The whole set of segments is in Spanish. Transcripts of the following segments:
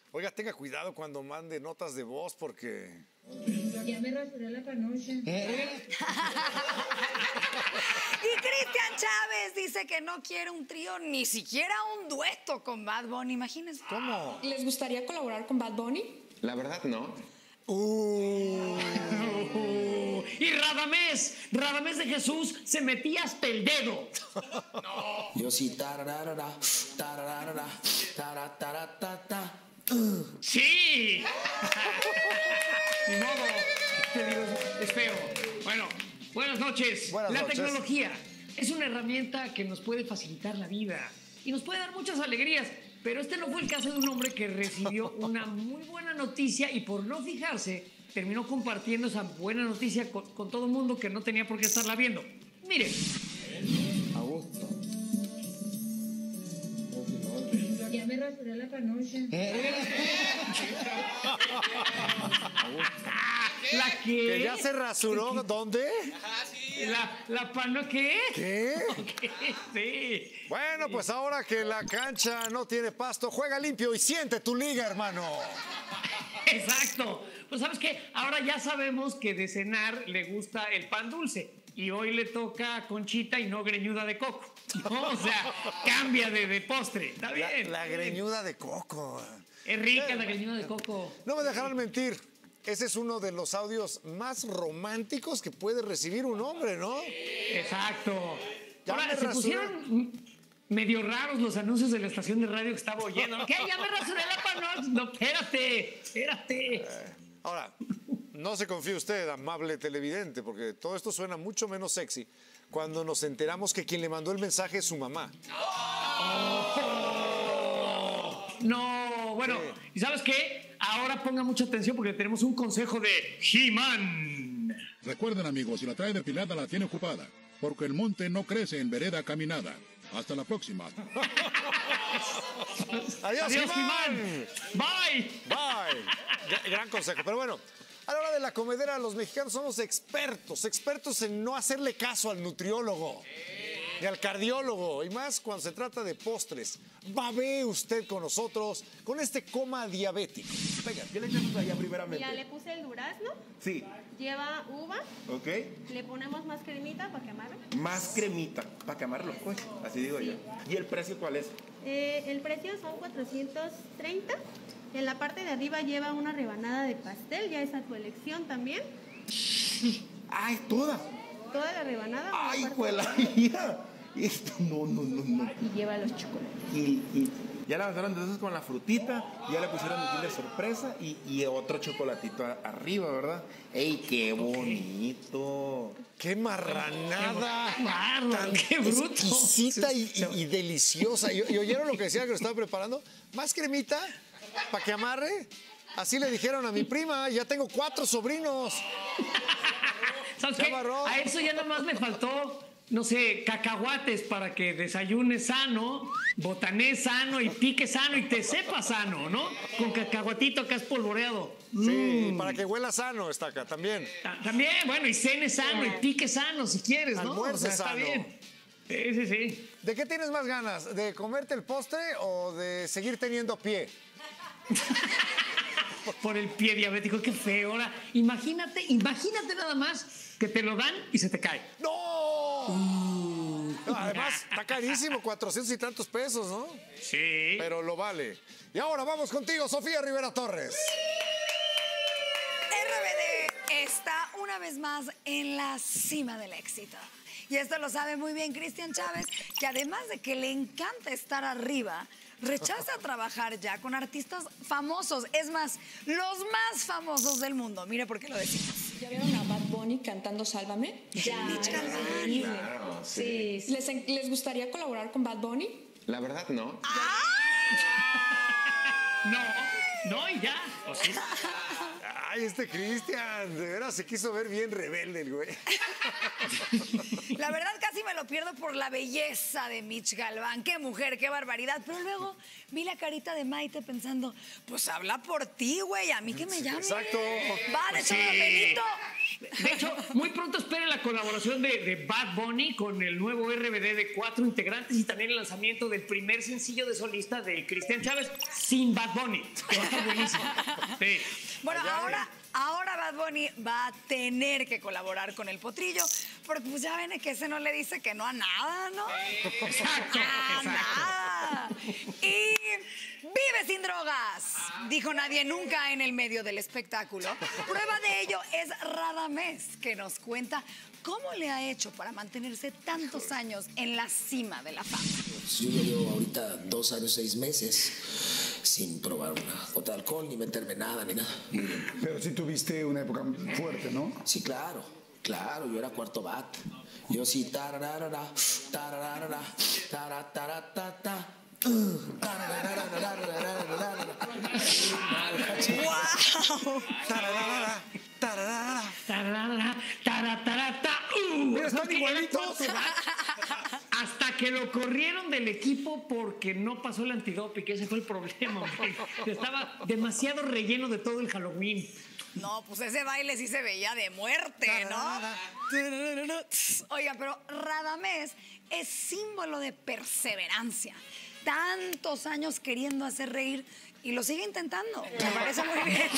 Oiga, tenga cuidado cuando mande notas de voz porque... Ya me rasuré la panocha. Y Cristian Chávez dice que no quiere un trío, ni siquiera un dueto con Bad Bunny. Imagínense. ¿Cómo? ¿Les gustaría colaborar con Bad Bunny? La verdad, no. Y Radamés de Jesús se metía hasta el dedo. Yo sí, tararara, tararara, tarataratata. ¡Sí! Ni modo, te digo, es feo. Bueno, buenas noches. Buenas La noches. tecnología es una herramienta que nos puede facilitar la vida y nos puede dar muchas alegrías, pero este no fue el caso de un hombre que recibió una muy buena noticia y por no fijarse terminó compartiendo esa buena noticia con todo el mundo que no tenía por qué estarla viendo. Miren. A gusto. Ya me rasuré la panocha. ¿La qué? ¿Que ya se rasuró? ¿Dónde? ¿La pano qué? ¿Qué? Ok, sí. Bueno, pues ahora que la cancha no tiene pasto, juega limpio y siente tu liga, hermano. Exacto. Pues ¿sabes qué? Ahora ya sabemos que de cenar le gusta el pan dulce y hoy le toca conchita y no greñuda de coco, ¿no? O sea, cambia de postre. Está bien. La greñuda de coco. Es rica la greñuda de coco. No me dejarán mentir. Ese es uno de los audios más románticos que puede recibir un hombre, ¿no? Exacto. Ya me Ahora, se rasuré. pusieron medio raros los anuncios de la estación de radio que estaba oyendo. ¿Qué? Ya me rasuré la panocha. No, espérate. Ahora, no se confíe usted, amable televidente, porque todo esto suena mucho menos sexy cuando nos enteramos que quien le mandó el mensaje es su mamá. No, bueno, Sí. ¿y sabes qué? Ahora ponga mucha atención porque tenemos un consejo de He-Man. Recuerden, amigos, si la trae depilada la tiene ocupada, porque el monte no crece en vereda caminada. Hasta la próxima. Adiós, He-Man. He-Man. Bye. Bye. Gran consejo. Pero bueno, a la hora de la comedera, los mexicanos somos expertos en no hacerle caso al nutriólogo, ni al cardiólogo, y más cuando se trata de postres. Babee usted con nosotros con este coma diabético. Venga. ¿Qué le echamos allá primeramente? Ya le puse el durazno, Sí, lleva uva, ok. le ponemos más cremita para que amarre. Más cremita, para quemarlo, pues. Así digo yo. ¿Y el precio cuál es? El precio son 430. En la parte de arriba lleva una rebanada de pastel, ya es a tu elección también. ¡Ah, es toda! Toda la rebanada. una ¡Ay, parte juela! de- Esto, no. Y lleva los chocolates. Y ya la avanzaron entonces con la frutita, ya le pusieron el de sorpresa y otro chocolatito arriba, ¿verdad? ¡Ey, qué bonito! ¡Qué marranada! ¡Qué bárbaro! ¡Qué bruto! Exquisita y deliciosa. ¿Y oyeron lo que decía que lo estaba preparando? Más cremita para que amarre. Así le dijeron a mi prima. Ya tengo 4 sobrinos. ¿Sabes Se qué? amarró. A eso ya nada más me faltó, no sé, cacahuates para que desayunes sano, botanés sano y pique sano y te sepa sano, ¿no? Con cacahuatito acá espolvoreado. Sí, para que huela sano está acá también. También, bueno, y cene sano y pique sano si quieres, ¿no? Almuerce está sano. bien. Sí. ¿De qué tienes más ganas? ¿De comerte el postre o de seguir teniendo pie? Por el pie diabético, qué feo. Ahora, imagínate nada más que te lo dan y se te cae. ¡No! No, además, está carísimo, 400 y tantos pesos, ¿no? Sí. Pero lo vale. Y ahora vamos contigo, Sofía Rivera Torres. RBD está una vez más en la cima del éxito. Y esto lo sabe muy bien Cristian Chávez, que además de que le encanta estar arriba, rechaza trabajar ya con artistas famosos. Es más, los más famosos del mundo. Mire por qué lo decimos. ¿Ya vieron a Bad Bunny cantando Sálvame? Ya, Claro, sí. ¿Les gustaría colaborar con Bad Bunny? La verdad, no. No, y ya. ¿O sí? Ay, este Cristian, de veras se quiso ver bien rebelde el güey. La La verdad casi me lo pierdo por la belleza de Mitch Galván. Qué mujer, qué barbaridad. Pero luego vi la carita de Maite pensando, pues habla por ti, güey, a mí que me llame. Exacto. Va, de hecho, papelito. De hecho, muy pronto esperen la colaboración de Bad Bunny con el nuevo RBD de 4 integrantes y también el lanzamiento del primer sencillo de solista de Cristian Chávez sin Bad Bunny. Que va a estar buenísimo. Sí. Bueno, ahora Bad Bunny va a tener que colaborar con el Potrillo, porque pues ya ven que ese no le dice que no a nada, ¿no? Exacto, A nada. Y vive sin drogas, dijo nadie nunca en el medio del espectáculo. Prueba de ello es Radamés, que nos cuenta cómo le ha hecho para mantenerse tantos años en la cima de la fama. Yo ya llevo ahorita 2 años, 6 meses sin probar una gota de alcohol, ni meterme nada, ni nada. Pero sí tuviste una época fuerte, ¿no? Sí, claro, yo era cuarto bat. Yo sí, tararara, tararara, tarataratata. ¡Wow! Tararara, tararara. Tararara, taratarata. Mira, están igualitos. Hasta que lo corrieron del equipo porque no pasó el antidoping, que ese fue el problema, hombre. Estaba demasiado relleno de todo el Halloween. No, pues ese baile sí se veía de muerte, ¿no? Oiga, pero Radamés es símbolo de perseverancia. Tantos años queriendo hacer reír y lo sigue intentando. Me parece muy bien.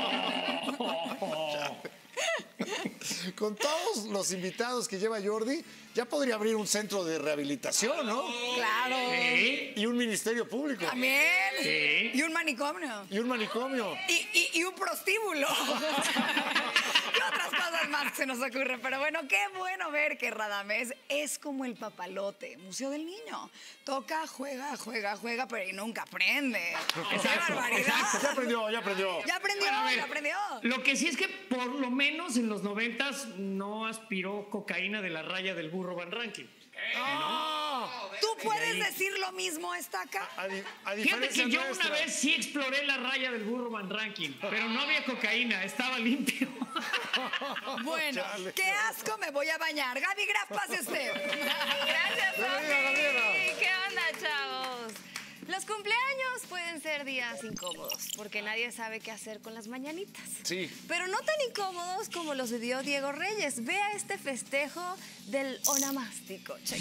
Con todos los invitados que lleva Jordi, ya podría abrir un centro de rehabilitación, ¿no? Claro. ¿Sí? Y un ministerio público. También. Sí. Y un manicomio. Y un manicomio. Y un prostíbulo. Y otras cosas más que se nos ocurren. Pero bueno, qué bueno ver que Radamés es como el papalote, Museo del Niño. Toca, juega, pero nunca aprende. ¡Qué barbaridad! Ya aprendió. Ya aprendió, Bueno, a ver, ya aprendió. Lo que sí es que por lo menos en los 90s no aspiró cocaína de la raya del burro Van Rankin. ¿Tú puedes decir lo mismo, Estaca? A Fíjate diferencia que yo nuestra. una vez sí exploré la raya del burro Van Rankin, pero no había cocaína, estaba limpio. Bueno, Chale. qué asco, me voy a bañar. Gaby Graf, pase usted. Gracias, Gabriela. papi. ¿Qué onda, chavos? Los cumpleaños pueden ser días incómodos, porque nadie sabe qué hacer con las mañanitas. Sí. Pero no tan incómodos como los vivió Diego Reyes. Vea este festejo del onomástico. Cheque.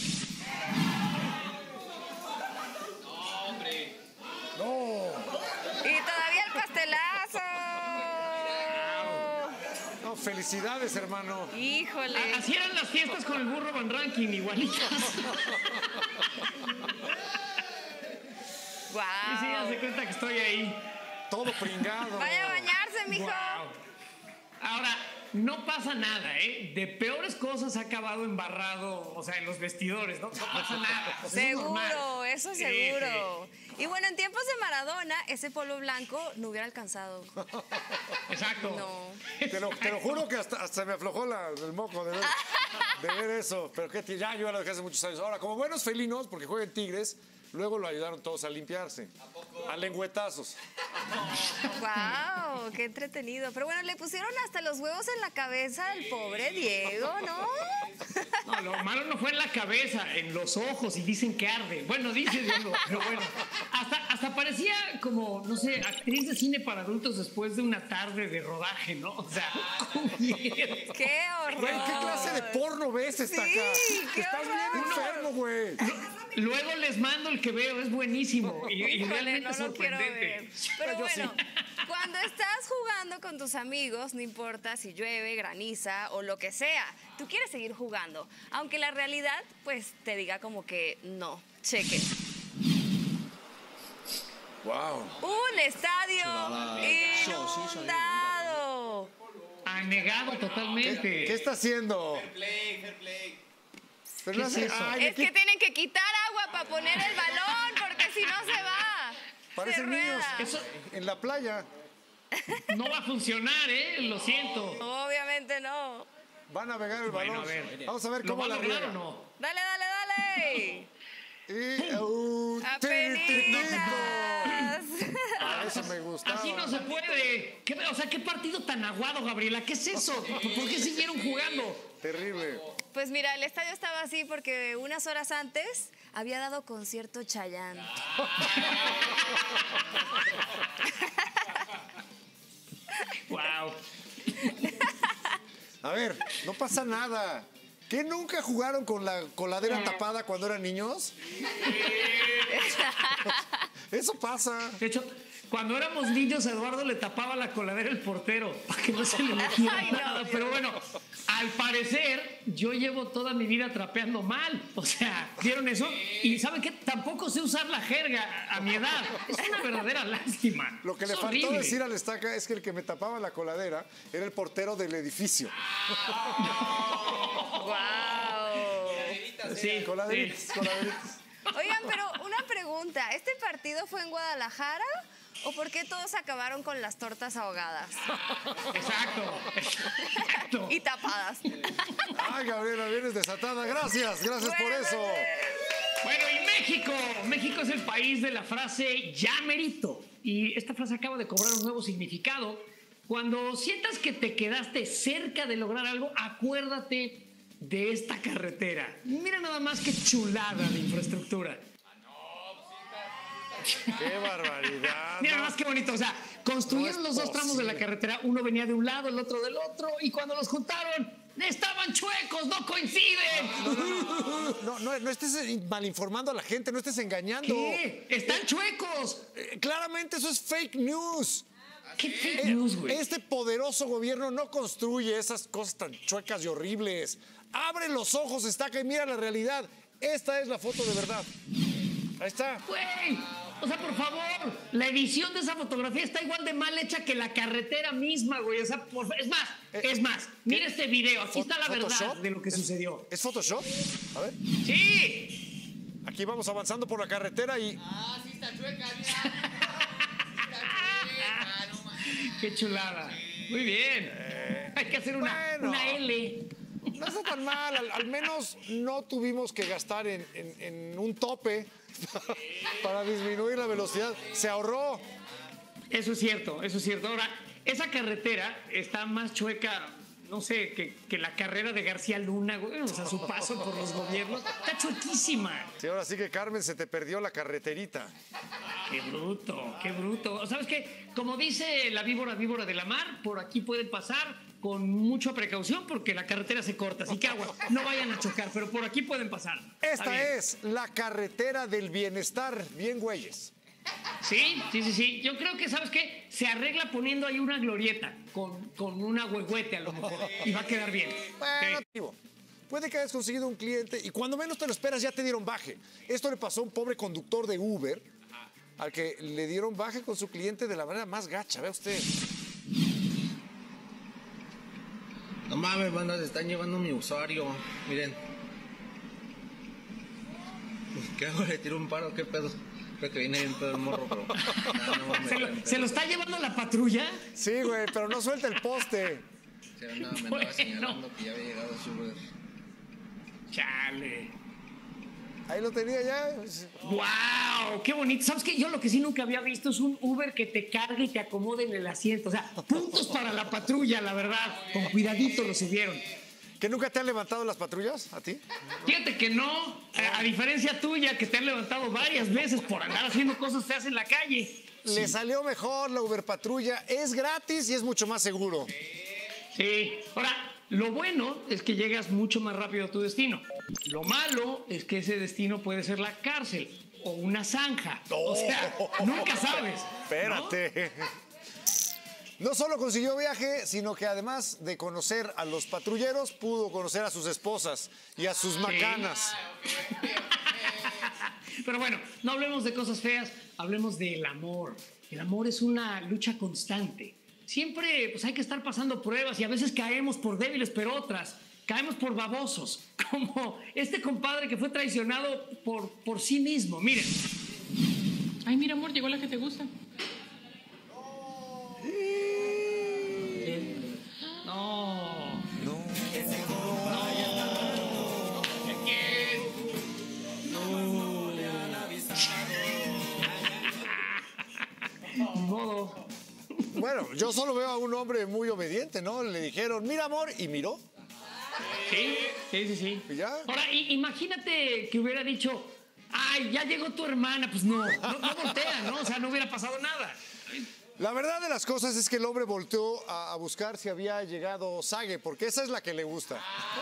No. Y todavía el pastelazo. No, felicidades, hermano. Híjole. Así eran las fiestas con el burro Van Rankin, igualitas. Wow. Y sí, hace cuenta que estoy ahí. Todo pringado. Vaya a bañarse, mijo. Wow. Ahora, no pasa nada, ¿eh? De peores cosas ha acabado embarrado, o sea, en los vestidores, ¿no? No pasa nada. Pues es normal. Seguro, eso Sí, seguro. Y bueno, en tiempos de Maradona, ese polvo blanco no hubiera alcanzado. sí. Exacto. No. Te lo juro que hasta me aflojó el moco de ver eso. Pero que ya yo lo dejé hace muchos años. Ahora, como buenos felinos, porque juegan Tigres, luego lo ayudaron todos a limpiarse. A lengüetazos. ¡Wow! ¡Qué entretenido! Pero bueno, le pusieron hasta los huevos en la cabeza al pobre Diego, ¿no? No, lo malo no fue en la cabeza, en los ojos, y dicen que arde. Bueno, dice Diego, pero bueno. Hasta parecía como, no sé, actriz de cine para adultos después de una tarde de rodaje, ¿no? O sea, con miedo. ¡Qué horror! Güey, ¿qué clase de porno ves esta acá? qué Estás bien horror. enfermo, güey. Luego les mando el que veo, es buenísimo y Híjole, realmente no lo quiero sorprendente. ver. Pero Yo bueno, sí. cuando estás jugando con tus amigos, no importa si llueve, graniza o lo que sea, tú quieres seguir jugando, aunque la realidad pues te diga como que no. Cheque. Wow. Un estadio inundado. Anegado totalmente. ¿Qué está haciendo? Pero no ¿Qué es hace- eso? ay, Es que tienen que quitar agua para poner el balón, porque si no se va. parecen se niños rueda. Eso en la playa. no va a funcionar, ¿eh? Lo siento. Obviamente no. Va a navegar el Bueno, balón. a ver. Vamos a ver ¿Lo cómo va a la lograr riega. o no? Dale, dale, dale. ¡Apenitas! Eso me gustaba. Así no se puede. O sea, ¿qué partido tan aguado, Gabriela? ¿Qué es eso? ¿Por qué siguieron jugando? Terrible. Pues mira, el estadio estaba así porque unas horas antes había dado concierto Chayanne. Wow. A ver, no pasa nada. ¿Qué nunca jugaron con la coladera tapada cuando eran niños? Eso pasa. De hecho, cuando éramos niños, Eduardo le tapaba la coladera al portero para que no se le metiera nada. Pero bueno, al parecer, yo llevo toda mi vida trapeando mal. O sea, ¿vieron eso? Y ¿saben qué? Tampoco sé usar la jerga a mi edad. Es una verdadera lástima. Lo que le faltó decir al Estaca es que el que me tapaba la coladera era el portero del edificio. ¡Wow! Sí, coladeritas. Oigan, pero una pregunta. ¿Este partido fue en Guadalajara o por qué todos acabaron con las tortas ahogadas? Exacto. Y tapadas. Ay, Gabriela, vienes desatada. Gracias por eso. Bueno, y México. México es el país de la frase ya merito. Y esta frase acaba de cobrar un nuevo significado. Cuando sientas que te quedaste cerca de lograr algo, acuérdate de esta carretera. Mira nada más qué chulada de infraestructura. ¡Qué barbaridad! Mira nada más qué bonito. O sea, construyeron los dos tramos de la carretera. Uno venía de un lado, el otro del otro. Y cuando los juntaron, estaban chuecos, no coinciden. No estés malinformando a la gente, no estés engañando. ¿Qué? Están chuecos. Claramente eso es fake news. ¿Qué fake news, güey? Este poderoso gobierno no construye esas cosas tan chuecas y horribles. Abre los ojos, Estaca, y mira la realidad. Esta es la foto de verdad. Ahí está. Güey, o sea, por favor, la edición de esa fotografía está igual de mal hecha que la carretera misma, güey. O sea, es más, mira este video. Aquí está la verdad de lo que sucedió. ¿Es Photoshop? A ver. ¡Sí! Aquí vamos avanzando por la carretera y... Sí está chueca, mira. ¡Qué chulada! Muy bien. Hay que hacer una L. No está tan mal. Al menos no tuvimos que gastar en un tope para disminuir la velocidad. Se ahorró. Eso es cierto, eso es cierto. Ahora, esa carretera está más chueca, no sé, que la carrera de García Luna, güey. O sea, su paso por los gobiernos. Está chuequísima. Sí, ahora sí que, Carmen, se te perdió la carreterita. Qué bruto, qué bruto. ¿Sabes qué? Como dice la víbora de la mar, por aquí pueden pasar con mucha precaución porque la carretera se corta. Así que agua, no vayan a chocar, pero por aquí pueden pasar. Esta es la carretera del bienestar. Bien, güeyes. Sí. Yo creo que, ¿sabes qué? Se arregla poniendo ahí una glorieta con una huehuete a lo mejor y va a quedar bien. Bueno, puede que hayas conseguido un cliente y cuando menos te lo esperas ya te dieron baje. Esto le pasó a un pobre conductor de Uber al que le dieron baje con su cliente de la manera más gacha. Vea usted. No mames, banda, se están llevando mi usuario. Miren. ¿Qué hago? ¿Le tiro un paro? ¿Qué pedo? Creo que viene bien pedo el morro, pero... No mames, ¿Se lo está llevando la patrulla? Sí, güey, pero no suelta el poste. Sí, me andaba señalando que ya había llegado su Uber. Chale. Ahí lo tenía ya. ¡Wow! ¡Qué bonito! ¿Sabes qué? Yo lo que sí nunca había visto es un Uber que te cargue y te acomode en el asiento. O sea, puntos para la patrulla, la verdad. Con cuidadito lo subieron. ¿Que nunca te han levantado las patrullas a ti? Fíjate que no. A diferencia tuya, que te han levantado varias veces por andar haciendo cosas feas en la calle. Le salió mejor la Uber Patrulla. Es gratis y es mucho más seguro. Sí. Ahora, lo bueno es que llegas mucho más rápido a tu destino. Lo malo es que ese destino puede ser la cárcel o una zanja. O sea, nunca sabes. Espérate. No solo consiguió viaje, sino que además de conocer a los patrulleros, pudo conocer a sus esposas y a sus macanas. Pero bueno, no hablemos de cosas feas, hablemos del amor. El amor es una lucha constante. Siempre pues, hay que estar pasando pruebas y a veces caemos por débiles, pero otras caemos por babosos. Como este compadre que fue traicionado por sí mismo. Miren. Ay, mira, amor, llegó la que te gusta. No. Modo. Bueno, yo solo veo a un hombre muy obediente, ¿no? Le dijeron, mira, amor, y miró. Sí. ¿Y ya? Ahora, imagínate que hubiera dicho, ay, ya llegó tu hermana. Pues no voltea, ¿no? O sea, no hubiera pasado nada. La verdad de las cosas es que el hombre volteó a buscar si había llegado Sage, porque esa es la que le gusta.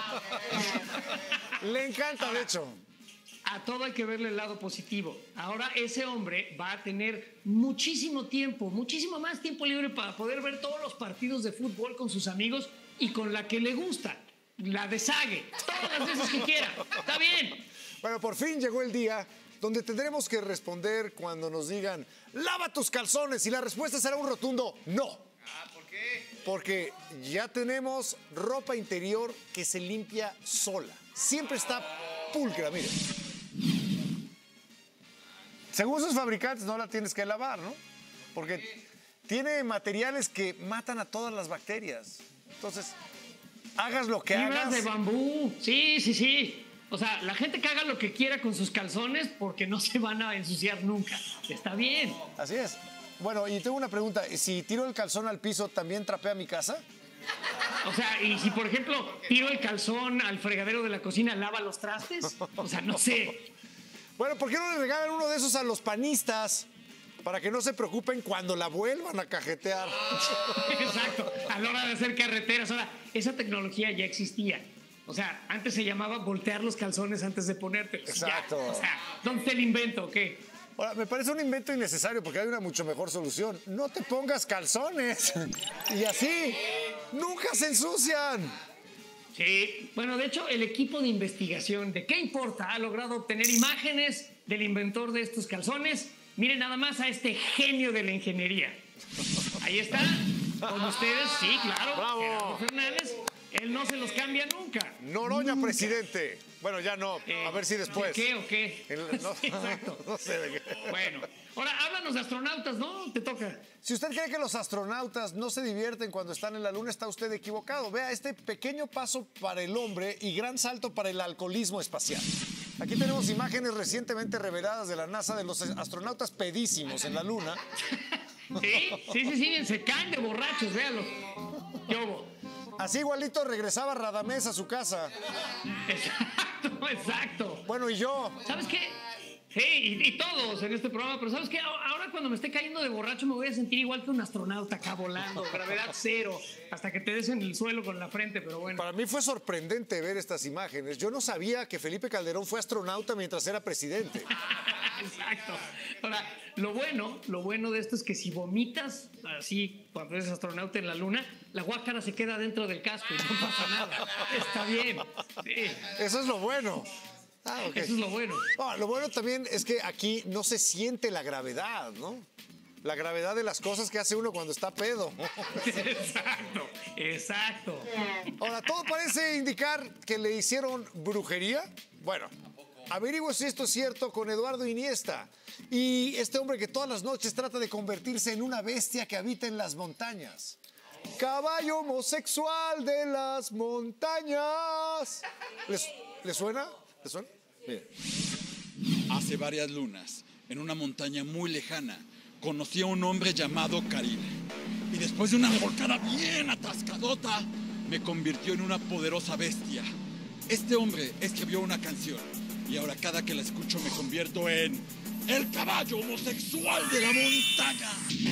Le encanta, de hecho. A todo hay que verle el lado positivo. Ahora ese hombre va a tener muchísimo tiempo, muchísimo más tiempo libre para poder ver todos los partidos de fútbol con sus amigos y con la que le gusta, la de Sage, todas las veces que quiera. Está bien. Bueno, por fin llegó el día donde tendremos que responder cuando nos digan, lava tus calzones, y la respuesta será un rotundo no. ¿Por qué? Porque ya tenemos ropa interior que se limpia sola. Siempre está pulcra, mire. Según sus fabricantes no la tienes que lavar, ¿no? Porque tiene materiales que matan a todas las bacterias. Entonces, hagas lo que Fibras hagas. de bambú. Sí. O sea, la gente que haga lo que quiera con sus calzones porque no se van a ensuciar nunca. Está bien. Así es. Bueno, y tengo una pregunta. Si tiro el calzón al piso, ¿también trapea mi casa? O sea, y si por ejemplo tiro el calzón al fregadero de la cocina, ¿lava los trastes? O sea, no sé. Bueno, ¿por qué no le regalan uno de esos a los panistas? Para que no se preocupen cuando la vuelvan a cajetear. Exacto, a la hora de hacer carreteras. Ahora, esa tecnología ya existía. O sea, antes se llamaba voltear los calzones antes de ponértelos. Exacto. Ya. O sea, ¿dónde está el invento o qué? Ahora, me parece un invento innecesario porque hay una mucho mejor solución. No te pongas calzones. Y así, nunca se ensucian. Sí, bueno, de hecho, el equipo de investigación de ¿Qué importa? Ha logrado obtener imágenes del inventor de estos calzones. Miren nada más a este genio de la ingeniería. Ahí está, con ustedes, sí, claro. ¡Bravo! Gerardo Fernández, él no se los cambia nunca. Noroña, presidente. Bueno, ya no. A ver si después. ¿De qué o qué? No, Sí, exacto. no sé de qué. Bueno, ahora háblanos de astronautas, ¿no? Te toca. Si usted cree que los astronautas no se divierten cuando están en la Luna, está usted equivocado. Vea este pequeño paso para el hombre y gran salto para el alcoholismo espacial. Aquí tenemos imágenes recientemente reveladas de la NASA de los astronautas pedísimos en la Luna. Sí, se caen de borrachos, véanlo. ¿Qué hubo? Así igualito regresaba Radamés a su casa. Exacto. Bueno, ¿y yo? ¿Sabes qué? Sí, y todos en este programa, pero ¿sabes qué? Ahora cuando me esté cayendo de borracho me voy a sentir igual que un astronauta acá volando, gravedad cero, hasta que te des en el suelo con la frente, pero bueno. Para mí fue sorprendente ver estas imágenes. Yo no sabía que Felipe Calderón fue astronauta mientras era presidente. Exacto. Ahora, lo bueno de esto es que si vomitas así cuando eres astronauta en la Luna, la guácara se queda dentro del casco y no pasa nada. Está bien. Sí. Eso es lo bueno. Ah, okay. Eso es lo bueno. Lo bueno también es que aquí no se siente la gravedad, ¿no? La gravedad de las cosas que hace uno cuando está pedo. Exacto. Ahora, todo parece indicar que le hicieron brujería. Bueno, averigüe si esto es cierto con Eduardo Iniesta. Y este hombre que todas las noches trata de convertirse en una bestia que habita en las montañas. Caballo homosexual de las montañas. ¿Le suena? ¿Le suena? Mire. Hace varias lunas, en una montaña muy lejana, conocí a un hombre llamado Karil. Y después de una volcada bien atascadota, me convirtió en una poderosa bestia. Este hombre escribió una canción y ahora cada que la escucho me convierto en el caballo homosexual de la montaña.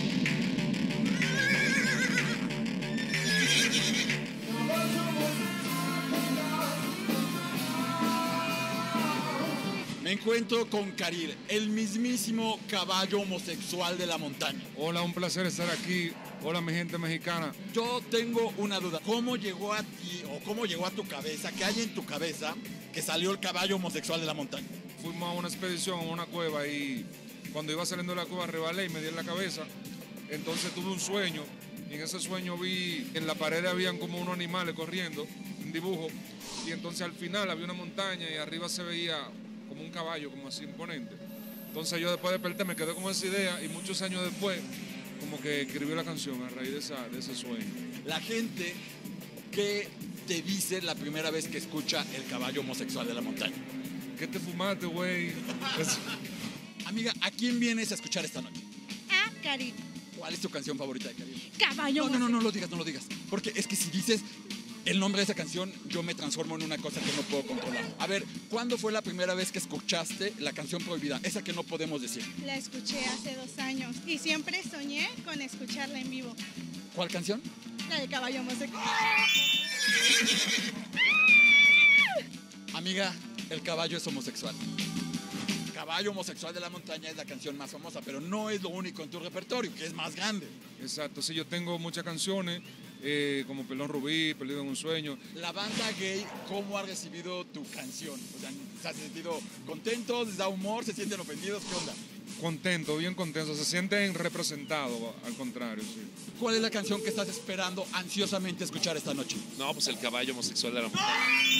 Me encuentro con Karil, el mismísimo caballo homosexual de la montaña. Hola, un placer estar aquí. Hola, mi gente mexicana. Yo tengo una duda. ¿Cómo llegó a ti o cómo llegó a tu cabeza, qué hay en tu cabeza que salió el caballo homosexual de la montaña? Fuimos a una expedición, a una cueva, y cuando iba saliendo de la cueva rebalé y me di en la cabeza. Entonces tuve un sueño y en ese sueño vi en la pared habían como unos animales corriendo, un dibujo, y entonces al final había una montaña y arriba se veía como un caballo, como así imponente. Entonces yo después desperté, me quedé con esa idea y muchos años después como que escribí la canción a raíz de ese sueño. La gente, ¿qué te dice la primera vez que escucha el caballo homosexual de la montaña? ¿Qué te fumaste, güey? Amiga, ¿a quién vienes a escuchar esta noche? A Karil. ¿Cuál es tu canción favorita de Karil? Caballo. No lo digas. Porque es que si dices El nombre de esa canción, yo me transformo en una cosa que no puedo controlar. A ver, ¿cuándo fue la primera vez que escuchaste la canción prohibida? Esa que no podemos decir. La escuché hace 2 años y siempre soñé con escucharla en vivo. ¿Cuál canción? La de Caballo Homosexual. Amiga, el caballo es homosexual. Caballo Homosexual de la Montaña es la canción más famosa, pero no es lo único en tu repertorio, que es más grande. Exacto, sí, yo tengo muchas canciones, como Pelón Rubí, Perdido en un Sueño. La banda gay, ¿cómo ha recibido tu canción? O sea, ¿se han sentido contentos? ¿Les da humor? ¿Se sienten ofendidos? ¿Qué onda? Contento, bien contento, se sienten representados, al contrario, sí. ¿Cuál es la canción que estás esperando ansiosamente escuchar esta noche? No, pues el Caballo Homosexual de la Montaña.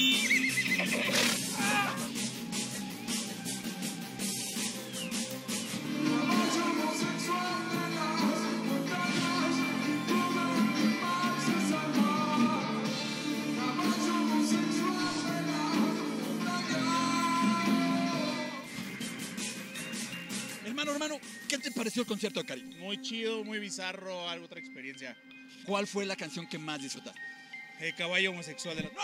Hermano, ¿qué te pareció el concierto de Cari? Muy chido, muy bizarro, algo otra experiencia. ¿Cuál fue la canción que más disfrutaste? El Caballo Homosexual de la...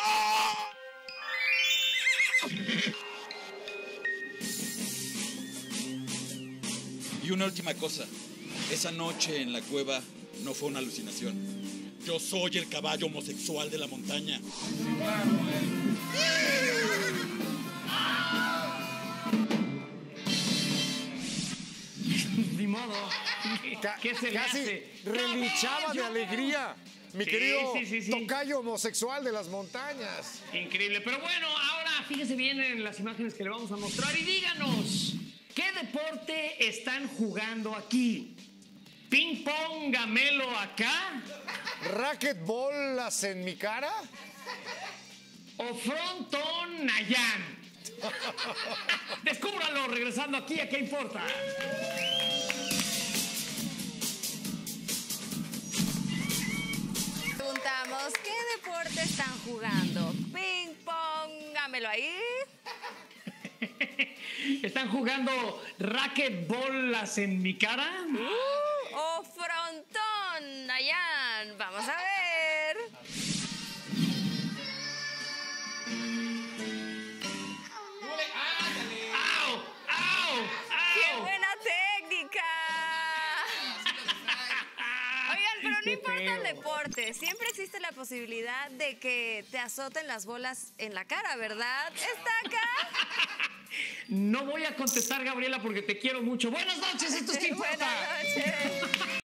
Y una última cosa, esa noche en la cueva no fue una alucinación. Yo soy el caballo homosexual de la montaña. Ni modo. ¿Qué se le Casi hace? relinchaba de alegría. Mi querido sí. tocayo homosexual de las montañas. Increíble. Pero bueno, ahora fíjese bien en las imágenes que le vamos a mostrar y díganos, ¿qué deporte están jugando aquí? ¿Ping pong, gamelo acá? ¿Racquetbolas en mi cara? ¿O frontón Nayan? Descúbralo regresando aquí a ¿Qué importa? Preguntamos, ¿qué deporte están jugando? Ping pong, dámelo ahí. ¿Están jugando racquetbolas en mi cara? O frontón, Nayan. Vamos a ver. ¡Au! ¡Au! ¡Qué buena técnica! Oigan, pero no importa el deporte. Siempre existe la posibilidad de que te azoten las bolas en la cara, ¿verdad? ¿Está acá? No voy a contestar, Gabriela, porque te quiero mucho. Buenas noches, esto es ¿Qué importa? Buenas noches.